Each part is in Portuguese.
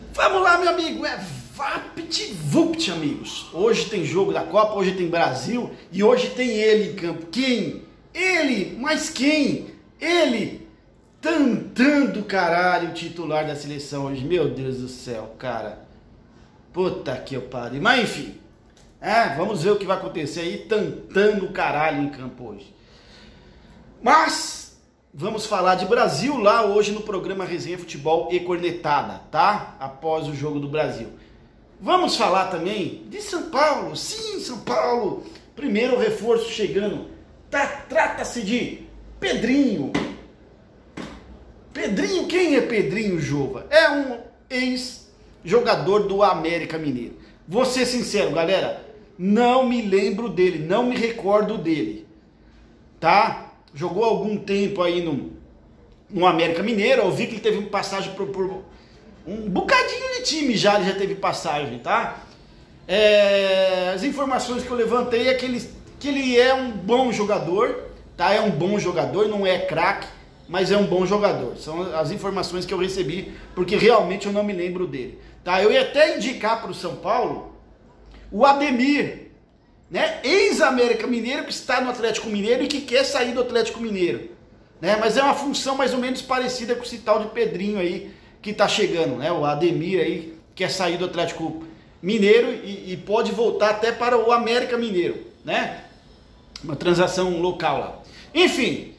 Vamos lá, meu amigo, é VaptVupt, amigos. Hoje tem jogo da Copa, hoje tem Brasil e hoje tem ele em campo. Quem? Ele, mas quem? Ele, Tantan do caralho, titular da seleção hoje. Meu Deus do céu, cara. Puta que eu pariu. Mas enfim, vamos ver o que vai acontecer aí. Tantan do caralho em campo hoje. Mas vamos falar de Brasil lá hoje no programa Resenha Futebol e Cornetada, tá? Após o jogo do Brasil. Vamos falar também de São Paulo. Sim, São Paulo. Primeiro reforço chegando. Trata-se de Pedrinho. Pedrinho, quem é Pedrinho, Jova? É um ex-jogador do América Mineiro. Vou ser sincero, galera. Não me lembro dele, não me recordo dele. Tá? Jogou algum tempo aí no América Mineiro. Eu vi que ele teve passagem por um bocadinho de time já, ele já teve passagem, tá? As informações que eu levantei é que ele é um bom jogador, tá? É um bom jogador, não é craque, mas é um bom jogador. São as informações que eu recebi, porque realmente eu não me lembro dele, tá? Eu ia até indicar para o São Paulo o Ademir, né? Ex-América Mineiro, que está no Atlético Mineiro e que quer sair do Atlético Mineiro, né? Mas é uma função mais ou menos parecida com esse tal de Pedrinho aí que tá chegando, né? O Ademir aí quer sair do Atlético Mineiro e pode voltar até para o América Mineiro, né? Uma transação local lá. Enfim,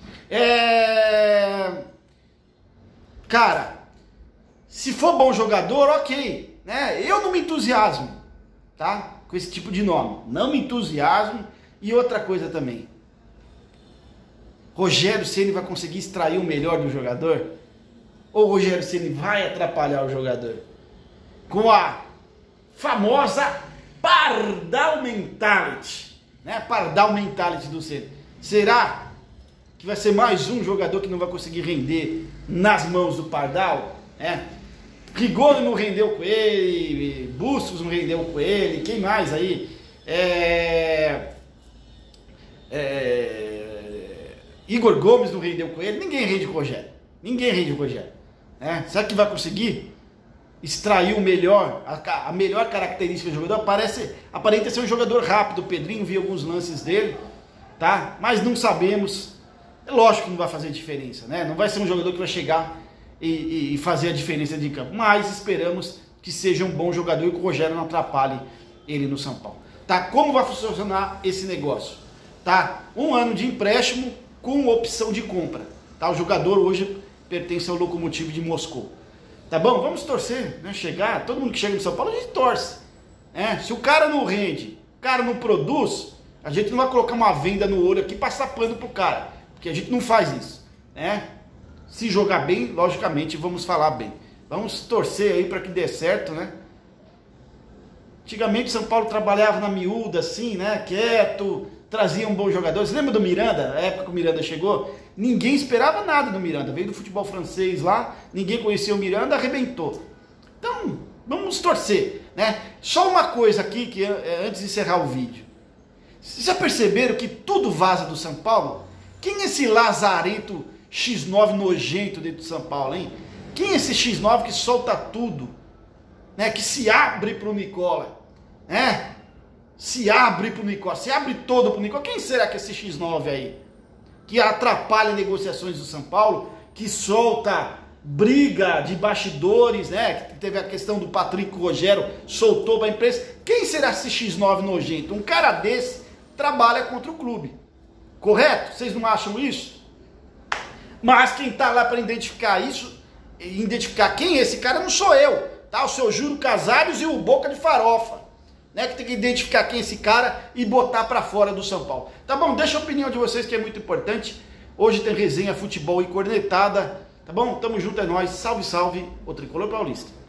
cara, se for bom jogador, ok, né? Eu não me entusiasmo, tá? Com esse tipo de nome. Não me entusiasmo. E outra coisa também. Rogério Ceni vai conseguir extrair o melhor do jogador? Ou o Rogério Ceni vai atrapalhar o jogador? Com a famosa Pardal Mentality, né? Pardal Mentality do Ceni. Será que vai ser mais um jogador que não vai conseguir render nas mãos do Pardal? Rigoni não rendeu com ele, Bustos não rendeu com ele, quem mais aí? Igor Gomes não rendeu com ele, ninguém rende com o Rogério. Ninguém rende com o Rogério. Será que vai conseguir extrair o melhor, a melhor característica do jogador? Aparenta ser um jogador rápido. O Pedrinho, vi alguns lances dele, tá? Mas não sabemos. É lógico que não vai fazer diferença, né? Não vai ser um jogador que vai chegar e fazer a diferença de campo. Mas esperamos que seja um bom jogador e que o Rogério não atrapalhe ele no São Paulo. Tá? Como vai funcionar esse negócio? Tá? 1 ano de empréstimo com opção de compra. Tá? O jogador hoje pertence ao Lokomotiv de Moscou. Tá bom? Vamos torcer, né? Todo mundo que chega no São Paulo, a gente torce. Se o cara não rende, o cara não produz, a gente não vai colocar uma venda no olho aqui e passar pano pro cara. Porque a gente não faz isso, né? Se jogar bem, logicamente, vamos falar bem. Vamos torcer aí para que dê certo, né? Antigamente, São Paulo trabalhava na miúda, assim, né? Quieto, trazia um bom jogador. Você lembra do Miranda? A época que o Miranda chegou, ninguém esperava nada do Miranda. Veio do futebol francês lá, ninguém conhecia o Miranda, arrebentou. Então, vamos torcer, né? Só uma coisa aqui, que antes de encerrar o vídeo. Vocês já perceberam que tudo vaza do São Paulo? Quem é esse lazarento X9 nojento dentro do São Paulo, hein? Quem é esse X9 que solta tudo, né? Que se abre pro Nicola, né? Se abre pro Nicola, se abre todo pro Nicola. Quem será que é esse X9 aí? Que atrapalha negociações do São Paulo, que solta briga de bastidores, né? Que teve a questão do Patrick Rogério, soltou para a imprensa. Quem será esse X9 nojento? Um cara desse trabalha contra o clube, correto? Vocês não acham isso? Mas quem tá lá para identificar isso, identificar quem é esse cara, não sou eu, tá? O seu Júlio Casares e o Boca de Farofa, né? Que tem que identificar quem é esse cara e botar para fora do São Paulo. Tá bom? Deixa a opinião de vocês, que é muito importante. Hoje tem resenha, futebol e cornetada, tá bom? Tamo junto, é nóis. Salve, salve, o Tricolor Paulista.